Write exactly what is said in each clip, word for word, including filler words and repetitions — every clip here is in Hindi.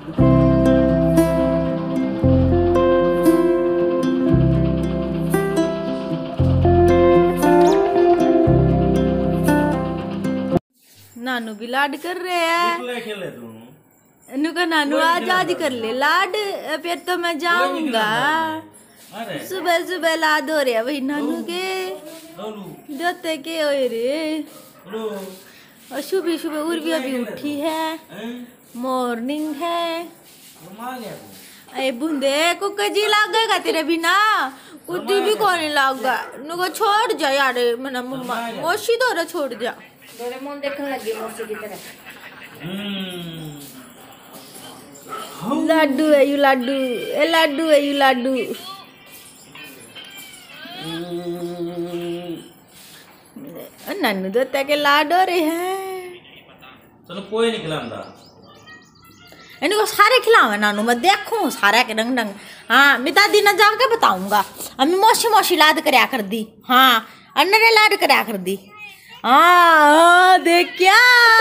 नानू भी लाड कर रहे हैं। नुका नानू आज आज कर ले लाड, फिर तो मैं जाऊंगा। सुबह सुबह लाद हो रहे भाई नानू के जोते के हो रे। और सुबह सुबह उर्वी अभी उठी है, मॉर्निंग है। अरे बूंदे कुकर जी लागेगा तेरे बिना, कुछ भी कौन लागा। नुका छोड़ जा यार, मना मम्मा मोशी तो रे छोड़ जा। डोरेमोन देखने लगी मौसी की तरह। लाडू है यू लाडू, ए लाडू है यू लाडू। नन्नू दोता के लाडो रे हैं। चलो कोई नहीं खिलाऊंगा, इनको सारे खिलावे नानू, मैं देखूं सारे के डंग डंग। हाँ मैं दादी ना जाके बताऊंगा, अम्मी मोशी मोशी लाद करया कर दी। हाँ अन्नरे लाड करया कर दी। हाँ देख क्या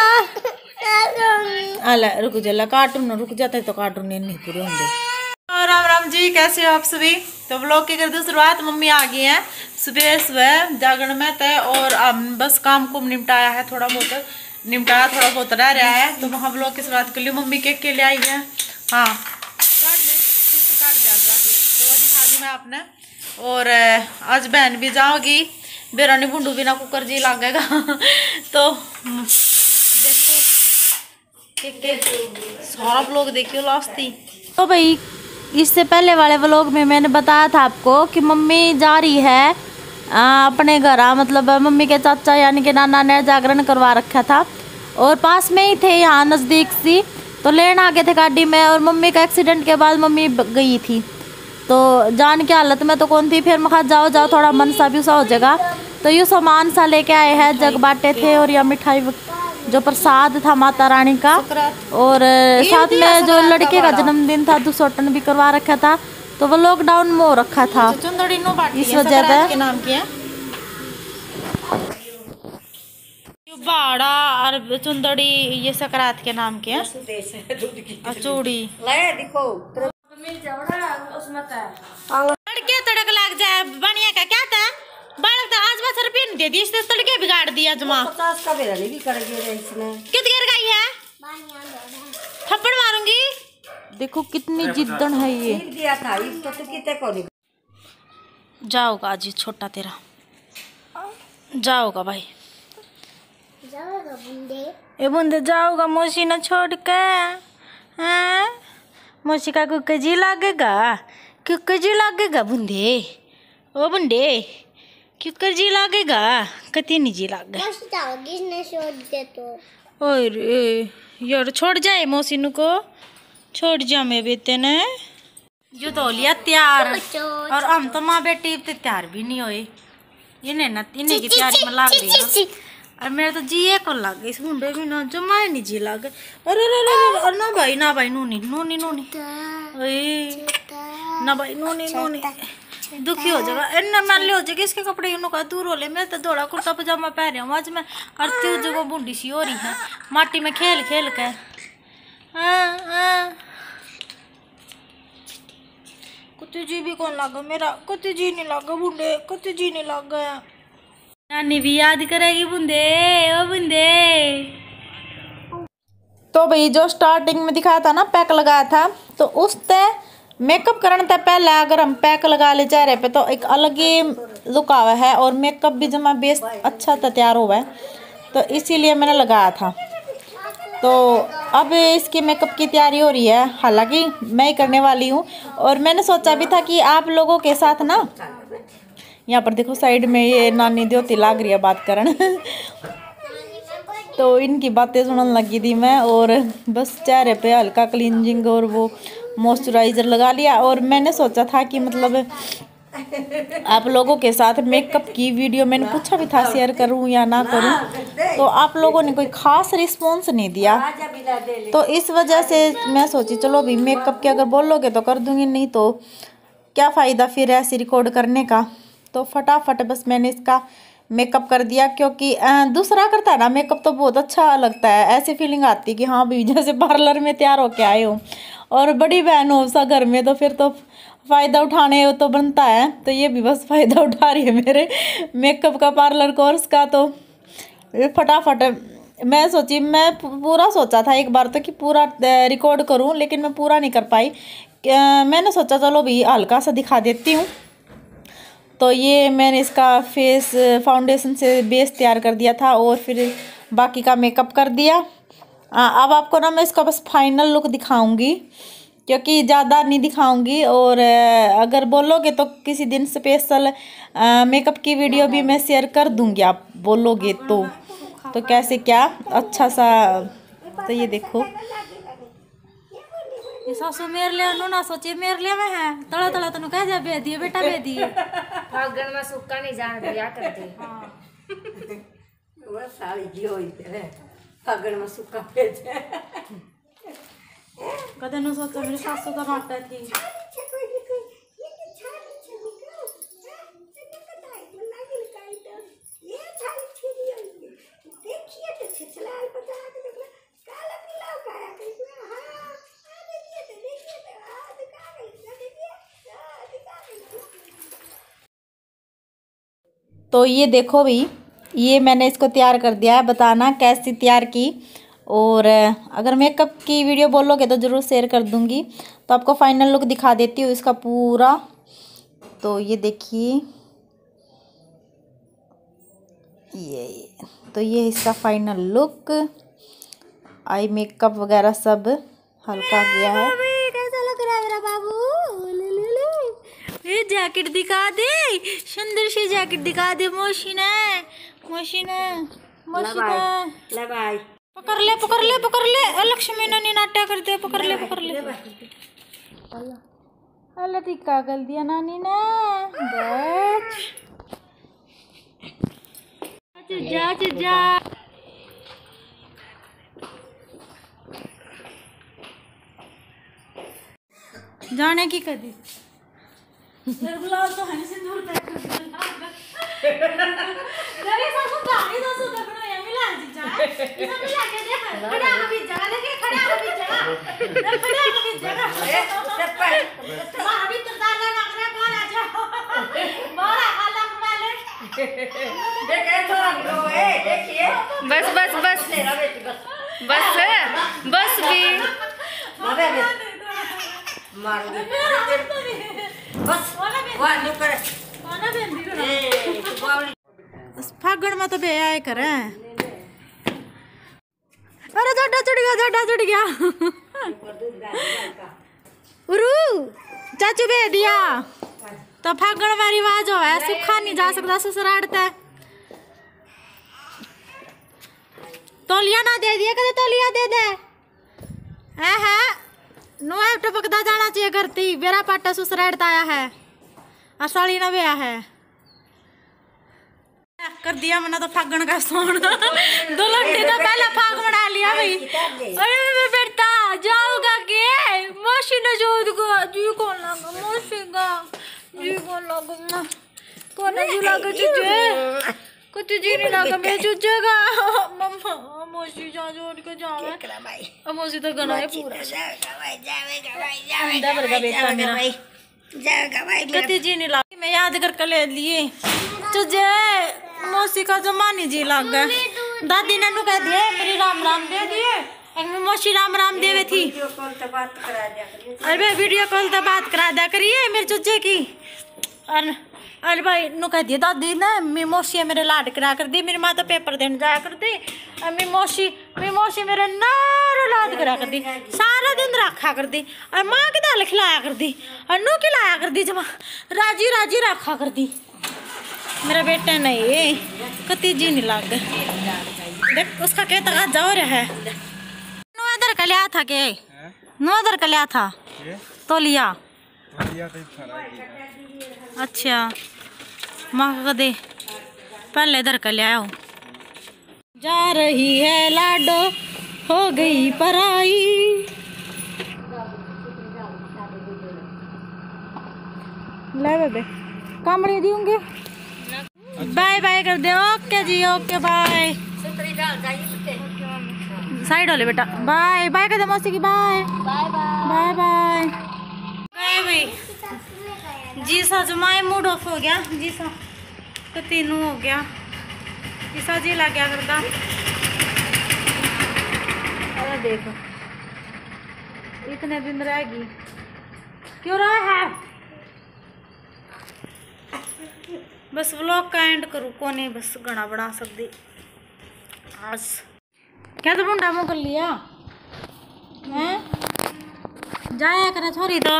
अला रुक जा, कार्टून रुक जाता है तो कार्टून नहीं पूरे होंगे। राम राम जी, कैसे हो आप सभी। तो व्लॉग की कर दो शुरुआत। मम्मी आ गई हैं सुबह सुबह जागरण में तय, और बस काम को निपटाया है, थोड़ा बहुत निपटाया, थोड़ा बहुत रह रहा है। तो वहाँ व्लॉग की शुरुआत कर ली। मम्मी केक के लिए आई है। हाँ काट दे, काट दे तो वो दिखा दी मैं आपने। और आज बहन भी जाओगी, बेरानी भुंडू बिना कुकर जी लागेगा। तो देखो सारा व्लॉग देखियो लास्ट ही। तो भाई इससे पहले वाले व्लॉग में मैंने बताया था आपको कि मम्मी जा रही है आ, अपने घर। मतलब मम्मी के चाचा यानी कि नाना ने जागरण करवा रखा था, और पास में ही थे यहाँ नज़दीक सी, तो लेने आ गए थे गाड़ी में। और मम्मी का एक्सीडेंट के बाद मम्मी गई थी, तो जान की हालत में तो कौन थी। फिर मैं कहा जाओ जाओ थोड़ा मन सा भी सा हो जाएगा। तो यूँ सामान सा लेके आए हैं, जग बाटे थे और या मिठाई जो प्रसाद था माता रानी का, और साथ में जो लड़के का जन्मदिन था दुसोटन भी करवा रखा था। तो वो लॉकडाउन में हो रखा था, इस वजह से नाम किया बाड़ा और चुंदड़ी ये सकरात के नाम के हैं। चूड़ी तड़के तड़क लग जाए बढ़िया का क्या था बालक तो आज बस रुपये नहीं दे दी, इसने तड़के बिगाड़ दिया जमा। पचास का बेरा भी कर गया इसने। कित गिर गई है, थप्पड़ मारूंगी। देखो कितनी जिद्दन है ये। दिया था इसको तो कितने को नहीं जाओगा आज छोटा तेरा जाओगा भाई, जाओगा बुंदे, ए बुंदे जाओगा मौसी ना छोड़ के। हाँ मौसी का कुकर जी लागेगा, कुकर जी लागेगा बुंदे, ओ बुंदे कुकर जी लागेगा, कति नहीं जी लागे। छोड़ दे तो अरे यार छोड़ जाए मौसी को, छोड़ जा मैं बेटे ने जो तो लिया तैयार। और हम तो माँ बेटी तैयार भी नहीं हुए, इन्हें ना इन्हें की तैयारी में लाग रही है। और मेरे तो जी एक और लग गई इस मुंडे भी ना, जो माए नहीं जी लग गए। अरे अरे अरे ना भाई ना भाई नूनी नूनी नूनी ना भाई नूनी नूनी दुखी हो जाएगा, इन्ना मैले हो जाएगी इसके कपड़े इन्हों का दूर हो ले। मैं तो थोड़ा कुर्ता पजामा पहन रहा हूँ आज मैं, करती हूँ जो बूढ़ी सी हो रही है माटी में खेल खेल के। हाँ हाँ कुत्ते जी भी कौन लगा मेरा, कुत्ते जी नहीं लगा बूढ़े, कुत्ते जी नहीं लगा। नानी भी याद करेगी बूंदे, ओ बूंदे। तो भाई जो स्टार्टिंग में दिखाया था ना पैक लगाया था, तो उस ते मेकअप करने से पहले अगर हम पैक लगा ले चेहरे पे तो एक अलग ही लुक आवा है, और मेकअप भी जमा बेस अच्छा तैयार हुआ है, तो इसीलिए मैंने लगाया था। तो अब इसकी मेकअप की तैयारी हो रही है, हालांकि मैं ही करने वाली हूँ। और मैंने सोचा भी था कि आप लोगों के साथ ना, यहाँ पर देखो साइड में ये नानी द्योती लाग रही है बात करन तो इनकी बातें सुनने लगी थी मैं, और बस चेहरे पे हल्का क्लींजिंग और वो मॉइस्चराइज़र लगा लिया। और मैंने सोचा था कि मतलब आप लोगों के साथ मेकअप की वीडियो मैंने पूछा भी था शेयर करूं या ना करूं, तो आप लोगों ने कोई ख़ास रिस्पॉन्स नहीं दिया, तो इस वजह से मैं सोची चलो भी मेकअप के अगर बोलोगे तो कर दूंगी, नहीं तो क्या फ़ायदा फिर ऐसे रिकॉर्ड करने का। तो फटाफट बस मैंने इसका मेकअप कर दिया, क्योंकि दूसरा करता है ना मेकअप तो बहुत अच्छा लगता है, ऐसी फीलिंग आती है कि हाँ भी जैसे पार्लर में तैयार होके आए हो। और बड़ी बहन हो सा घर में, तो फिर तो फ़ायदा उठाने तो बनता है। तो ये भी बस फ़ायदा उठा रही है मेरे मेकअप का, पार्लर कोर्स का। तो फटाफट मैं सोची, मैं पूरा सोचा था एक बार तो कि पूरा रिकॉर्ड करूं, लेकिन मैं पूरा नहीं कर पाई। मैंने सोचा चलो भी हल्का सा दिखा देती हूँ। तो ये मैंने इसका फेस फाउंडेशन से बेस तैयार कर दिया था और फिर बाकी का मेकअप कर दिया। आ, अब आपको ना मैं इसका बस फाइनल लुक दिखाऊंगी, क्योंकि ज़्यादा नहीं दिखाऊंगी। और अगर बोलोगे तो किसी दिन स्पेशल मेकअप की वीडियो भी मैं शेयर कर दूंगी, आप बोलोगे तो तो कैसे क्या अच्छा सा। तो ये देखो, ये सासू मेरे लिए नो ना सोचे मेरे लिए में है तड़ा तड़ा तनु कह जा बे दिए बेटा बे दिए फागण में सुक्का नहीं जान दिया करते। हां वो साली जी होई तेरे फागण में सुक्का भेजे कदे नो सोचा मेरी सासू का माटा थी। तो ये देखो भाई, ये मैंने इसको तैयार कर दिया है, बताना कैसी तैयार की। और अगर मेकअप की वीडियो बोलोगे तो ज़रूर शेयर कर दूंगी। तो आपको फाइनल लुक दिखा देती हूँ इसका पूरा। तो ये देखिए, ये तो ये इसका फाइनल लुक, आई मेकअप वगैरह सब हल्का गया है। कैसा लग रहा है मेरा बाबू? ये जैकेट दिखा दे, सुंदर सी जैकेट दिखा दे मोशी ने, मोशी ने, मोशी ने। ले भाई पकड़ ले पकड़ ले पकड़ ले, लक्ष्मी ने नाट्य कर दे, पकड़ ले पकड़ ले। अल्लाह टिक्का कर दिया नानी ने। जा जा जाने की कदी गुलाब तो है सिंदूर तक लगे सासू काहे सासू तकनो ये मिला जीजा ये सब मिला के देख खड़ा हो भी जगह देखे खड़ा हो भी जगह खड़ा हो भी जगह ए चप्पल बाहर भी तो डाला ना करे बाहर आ जाओ बाहर आ लग वाले देखे थोड़ा लो ए देखिए बस बस बस बस बस भी मारे मार दे बस वाह लो करे खाना बेन भी करो ए तू बावली फागण में तो बे आए करे। अरे जोड़ा चढ़ गया, जोड़ा चढ़ गया उरू चाचू बे दिया। तो फागण वाली आवाज हो है, सुखा नहीं जा सकता ससुराड़ता। तौलिया ना दे दिया, कदे तौलिया दे दे है है नुआ टपकदा जाना चाहिए करती। मेरा पाटा ससुराड़ता आया है, असाली ना बेया है कर दिया मैंने तो फागण का सोन दो लट्टे का पहला फाग बना लिया भाई। अरे बेटा जाऊंगा के मौसी ने जोड़ को जी कौन लगा मौसी का जी कौन लगा कौन जी लगा जुजे कुछ जी नहीं लगा मैं जुजेगा मम्मा मौसी जा जोड़ के जावे अब मौसी तो गना है पूरा जाएगा भाई जाएगा भाई जाएगा अंदर का बेटा मेरा जाएगा भाई कति जी नहीं लगा मैं याद करके ले लिए तुझे मौसी का जमानी जी लग गया। दादी ने कह दिए मेरी राम राम दे दिए, मैं मौसी राम राम देवे थी। अरे वीडियो कॉल तो बात करा दिया करिए मेरे चुच्चे की। अरे अरे भाई नु कह दिए दादी ने मेरी मौसी मेरे लाड करा कर दी, मेरी माँ तो पेपर देने जाया कर दी, मेरी मौसी मेरी मौसी मेरे नार लाड करा कर दी, सारा दिन रखा कर दी, और माँ की दाल खिलाया कर दी, और नू खिलाया कर दी, जमा राजी राजी रखा कर दी। मेरा बेटा नहीं कति जी नहीं लग देख उसका कहता आज जाओ रहा है। नो इधर का लिया था के नो इधर का लिया था तो लिया अच्छा माँ दे पहले इधर का ले आओ। जा रही है लाडो हो गई पराई, ले बेबे कामड़ी दूंगे। बाय बाय कर दे, ओके जी ओके बाय। साइड वाले बेटा बाय बाय कर दे मौसी की बाय बाय बाय। जीसा जमाए मूड ऑफ हो गया जीसा तो तीनों हो गया जीसा जी ला क्या करता। अरे देखो इतने दिन रहेगी क्यों रहा है। बस व्लॉग का एंड करूँ को नहीं बस घना बना सकती आज क्या तो ढूंढा मुँह कर लिया हैं जाया करे थोड़ी तो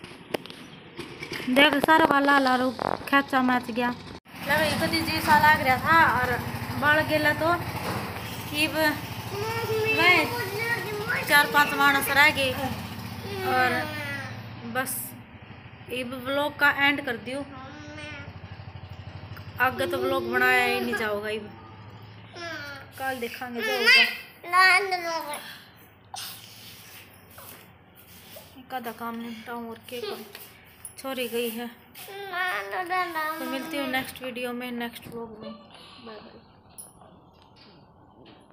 देख सारा वाला ला रू खेचा मैच गया लगे कति जी सा लाग रहा था और बाल गेला तो कि चार पांच मानस रह गए और बस अब व्लॉग का एंड कर दियो आगे तो व्लॉग बनाया ही नहीं जाओगा अब कल देखांगे जो होगा कदा काम निपटाऊँ और के करूँ छोरी गई है तो मिलती हूँ नेक्स्ट वीडियो में नेक्स्ट व्लॉग में बाय बाय।